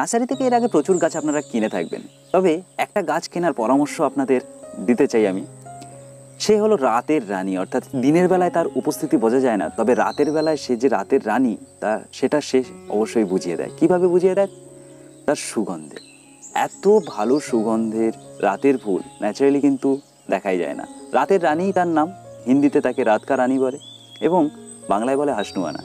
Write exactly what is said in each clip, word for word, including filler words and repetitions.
Nursery থেকে এর আগে প্রচুর গাছ আপনারা কিনে থাকবেন, তবে একটা গাছ কেনার পরামর্শ আপনাদের দিতে চাই আমি। সে হলো রাতের রানী, অর্থাৎ দিনের বেলায় তার উপস্থিতি বোঝা যায় না, তবে রাতের বেলায় সে যে রাতের রানী তা সেটা সে অবশ্যই বুঝিয়ে দেয়। কিভাবে বুঝিয়ে দেয়? তার সুগন্ধে। এত ভালো সুগন্ধের রাতের ফুল ন্যাচারালি কিন্তু দেখাই যায় না। রাতের রানী তার নাম, হিন্দিতে তাকে রাত কা রানী বলে এবং বাংলায় বলে হাসনুয়ানা।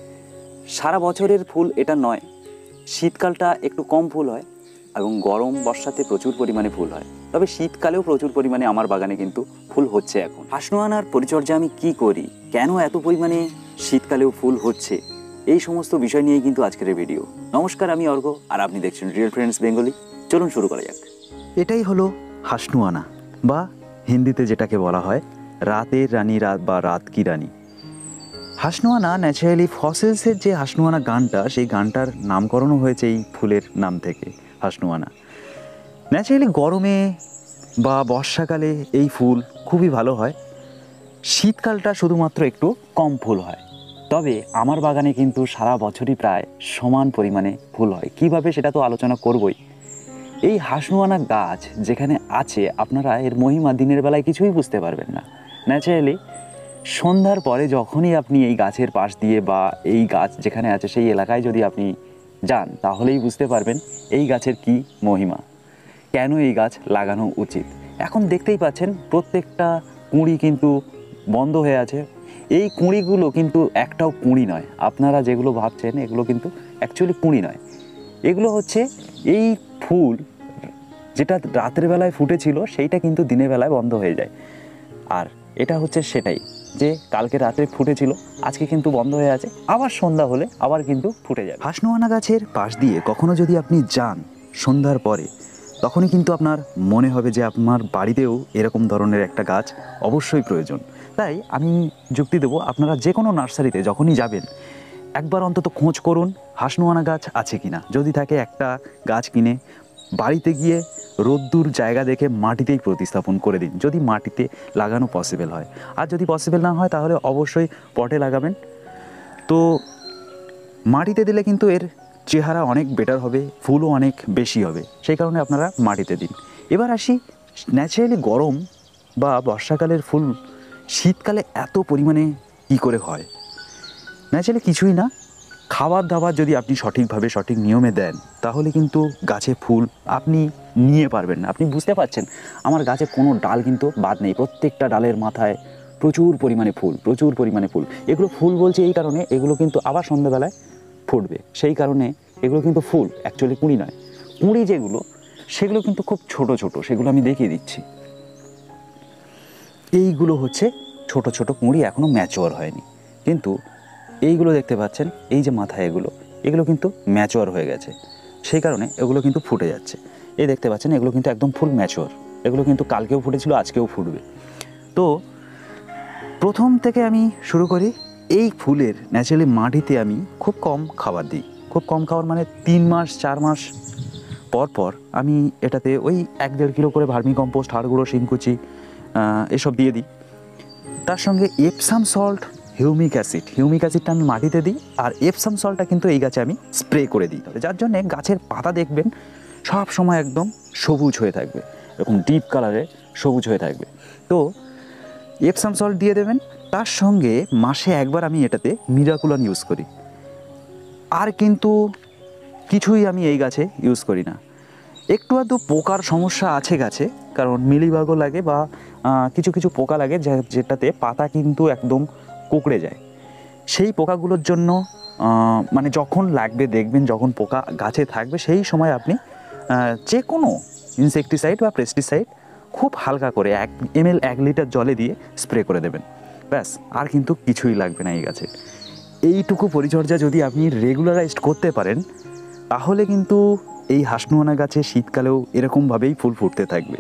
সারা বছরের ফুল এটা নয়, শীতকালটা একটু কম ফুল হয় এবং গরম বর্ষাতে প্রচুর পরিমাণে ফুল হয়, তবে শীতকালেও প্রচুর পরিমাণে আমার বাগানে কিন্তু ফুল হচ্ছে এখন। হাসনুয়ানার পরিচর্যা আমি কি করি, কেন এত পরিমাণে শীতকালেও ফুল হচ্ছে, এই সমস্ত বিষয় নিয়েই কিন্তু আজকের ভিডিও। নমস্কার, আমি অর্ঘ্য আর আপনি দেখছেন রিয়েল ফ্রেন্ডস বেঙ্গলি। চলুন শুরু করা যাক। এটাই হলো হাসনুয়ানা বা হিন্দিতে যেটাকে বলা হয় রাতের রানী রাত বা রাত কি রানী। হাসনুয়ানা ন্যাচারালি ফসিলসের যে হাসনুয়ানা গানটা, সেই গানটার নামকরণও হয়েছে এই ফুলের নাম থেকে, হাসনুয়ানা। ন্যাচারালি গরমে বা বর্ষাকালে এই ফুল খুবই ভালো হয়, শীতকালটা শুধুমাত্র একটু কম ফুল হয়। তবে আমার বাগানে কিন্তু সারা বছরই প্রায় সমান পরিমাণে ফুল হয়। কিভাবে সেটা তো আলোচনা করবই। এই হাসনুয়ানা গাছ যেখানে আছে, আপনারা এর মহিমা দিনের বেলায় কিছুই বুঝতে পারবেন না। ন্যাচারালি সন্ধ্যার পরে যখনই আপনি এই গাছের পাশ দিয়ে বা এই গাছ যেখানে আছে সেই এলাকায় যদি আপনি যান, তাহলেই বুঝতে পারবেন এই গাছের কি মহিমা, কেন এই গাছ লাগানো উচিত। এখন দেখতেই পাচ্ছেন প্রত্যেকটা কুঁড়ি কিন্তু বন্ধ হয়ে আছে। এই কুঁড়িগুলো কিন্তু একটাও কুঁড়ি নয়, আপনারা যেগুলো ভাবছেন এগুলো কিন্তু অ্যাকচুয়ালি কুঁড়ি নয়। এগুলো হচ্ছে এই ফুল যেটা রাতের বেলায় ফুটেছিল সেইটা কিন্তু দিনের বেলায় বন্ধ হয়ে যায়। আর এটা হচ্ছে সেটাই, যে কালকে রাতে ফুটেছিল আজকে কিন্তু বন্ধ হয়ে আছে, আবার সন্ধ্যা হলে আবার কিন্তু ফুটে যাবে। হাসনুয়ানা গাছের পাশ দিয়ে কখনো যদি আপনি যান সন্ধ্যার পরে, তখনই কিন্তু আপনার মনে হবে যে আপনার বাড়িতেও এরকম ধরনের একটা গাছ অবশ্যই প্রয়োজন। তাই আমি যুক্তি দেবো, আপনারা যে কোনো নার্সারিতে যখনই যাবেন একবার অন্তত খোঁজ করুন হাসনুয়ানা গাছ আছে কিনা। যদি থাকে একটা গাছ কিনে বাড়িতে গিয়ে রোদ্দুর জায়গা দেখে মাটিতেই প্রতিস্থাপন করে দিন, যদি মাটিতে লাগানো পসিবল হয়। আর যদি পসিবল না হয় তাহলে অবশ্যই পটে লাগাবেন। তো মাটিতে দিলে কিন্তু এর চেহারা অনেক বেটার হবে, ফুলও অনেক বেশি হবে, সেই কারণে আপনারা মাটিতে দিন। এবার আসি, ন্যাচারালি গরম বা বর্ষাকালের ফুল শীতকালে এত পরিমাণে কী করে হয়? ন্যাচারালি কিছুই না, খাবার দাবার যদি আপনি সঠিকভাবে সঠিক নিয়মে দেন তাহলে কিন্তু গাছে ফুল আপনি নিয়ে পারবেন না। আপনি বুঝতে পারছেন আমার গাছে কোনো ডাল কিন্তু বাদ নেই, প্রত্যেকটা ডালের মাথায় প্রচুর পরিমাণে ফুল, প্রচুর পরিমাণে ফুল। এগুলো ফুল বলছে এই কারণে, এগুলো কিন্তু আবার সন্ধ্যাবেলায় ফুটবে, সেই কারণে এগুলো কিন্তু ফুল, অ্যাকচুয়ালি কুঁড়ি নয়। কুঁড়ি যেগুলো সেগুলো কিন্তু খুব ছোট ছোট, সেগুলো আমি দেখিয়ে দিচ্ছি। এইগুলো হচ্ছে ছোট ছোট কুঁড়ি, এখনও ম্যাচিওর হয়নি। কিন্তু এইগুলো দেখতে পাচ্ছেন, এই যে মাথায় এগুলো, এগুলো কিন্তু ম্যাচিওর হয়ে গেছে, সেই কারণে এগুলো কিন্তু ফুটে যাচ্ছে। এই দেখতে পাচ্ছেন এগুলো কিন্তু একদম ফুল ম্যাচিওর, এগুলো কিন্তু কালকেও ফুটেছিল আজকেও ফুটবে। তো প্রথম থেকে আমি শুরু করি, এই ফুলের ন্যাচারালি মাটিতে আমি খুব কম খাবার দিই। খুব কম খাবার মানে তিন মাস চার মাস পর পর আমি এটাতে ওই এক দেড় কিলো করে ভার্মি কম্পোস্ট, হাড় গুঁড়ো, শিংকুচি এসব দিয়ে দিই। তার সঙ্গে Epsom salt, humic acid, humic অ্যাসিডটা আমি মাটিতে দিই, আর এপসাম সল্টটা কিন্তু এই গাছে আমি স্প্রে করে দিই। যার জন্যে গাছের পাতা দেখবেন সব সময় একদম সবুজ হয়ে থাকবে, এরকম ডিপ কালারে সবুজ হয়ে থাকবে। তো এপসাম সল্ট দিয়ে দেবেন, তার সঙ্গে মাসে একবার আমি এটাতে মিরাকুলান ইউজ করি। আর কিন্তু কিছুই আমি এই গাছে ইউজ করি না। একটু আধটু পোকার সমস্যা আছে গাছে, কারণ মিলিবাগও লাগে বা কিছু কিছু পোকা লাগে যেটাতে পাতা কিন্তু একদম কুঁকড়ে যায়। সেই পোকাগুলোর জন্য মানে যখন লাগবে দেখবেন, যখন পোকা গাছে থাকবে সেই সময় আপনি যে কোনো ইনসেকটিসাইড বা পেস্টিসাইড খুব হালকা করে এক এমএল এক লিটার জলে দিয়ে স্প্রে করে দেবেন, ব্যাস। আর কিন্তু কিছুই লাগবে না এই গাছে। এইটুকু পরিচর্যা যদি আপনি রেগুলারাইজড করতে পারেন তাহলে কিন্তু এই হাসনুয়ানা গাছে শীতকালেও এরকমভাবেই ফুল ফুটতে থাকবে।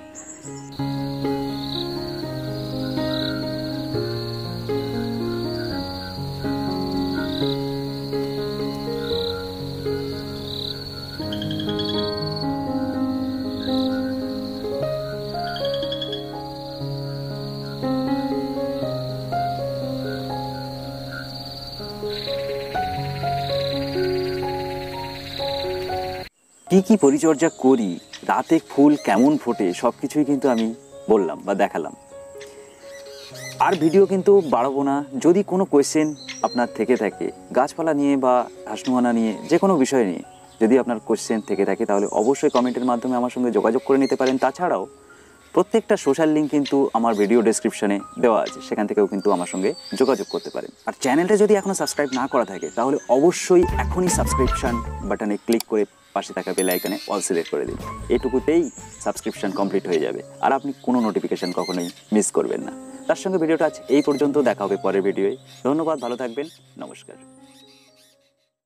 কি কি পরিচর্যা করি, রাতে ফুল কেমন ফোটে, সব কিছুই কিন্তু আমি বললাম বা দেখালাম। আর ভিডিও কিন্তু বাড়াবো না। যদি কোনো কোয়েশ্চেন আপনার থেকে থাকে গাছপালা নিয়ে বা হাসনুয়ানা নিয়ে, যে কোনো বিষয় নিয়ে যদি আপনার কোয়েশ্চেন থেকে থাকে, তাহলে অবশ্যই কমেন্টের মাধ্যমে আমার সঙ্গে যোগাযোগ করে নিতে পারেন। তাছাড়াও প্রত্যেকটা সোশ্যাল লিঙ্ক কিন্তু আমার ভিডিও ডেসক্রিপশনে দেওয়া আছে, সেখান থেকেও কিন্তু আমার সঙ্গে যোগাযোগ করতে পারেন। আর চ্যানেলটা যদি এখনও সাবস্ক্রাইব না করা থাকে তাহলে অবশ্যই এখনই সাবস্ক্রিপশন বাটনে ক্লিক করে পাশে থাকা বেল আইকনে অল সিলেক্ট করে দিন। এটুকুতেই সাবস্ক্রিপশন কমপ্লিট হয়ে যাবে আর আপনি কোনো নোটিফিকেশন কখনোই মিস করবেন না। তার সঙ্গে ভিডিওটা আজ এই পর্যন্ত, দেখা হবে পরের ভিডিওয়। ধন্যবাদ, ভালো থাকবেন, নমস্কার।